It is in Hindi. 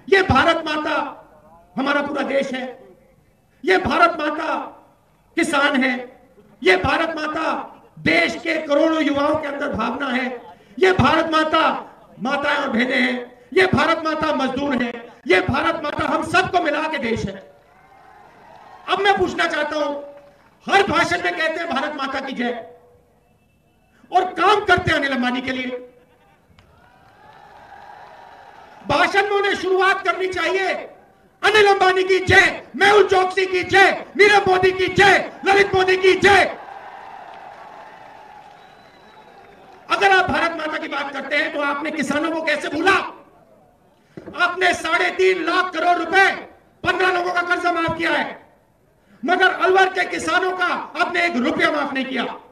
ये भारत माता हमारा पूरा देश है, ये भारत माता किसान है, ये भारत माता देश के करोड़ों युवाओं के अंदर भावना है, ये भारत माता माताएं और बहनें हैं, ये भारत माता मजदूर है, ये भारत माता हम सबको मिला के देश है। अब मैं पूछना चाहता हूं, हर भाषण में कहते हैं भारत माता की जय और काम करते हैं अनिल अंबानी के लिए। भाषण में उन्हें शुरुआत करनी चाहिए अनिल अंबानी की जय, मेहुल चोकसी की जय, नीरव मोदी की जय, ललित मोदी की जय। अगर आप भारत माता की बात करते हैं तो आपने किसानों को कैसे भूला? आपने 3.5 लाख करोड़ रुपए 15 लोगों का कर्जा माफ किया है, मगर अलवर के किसानों का आपने 1 रुपया माफ नहीं किया।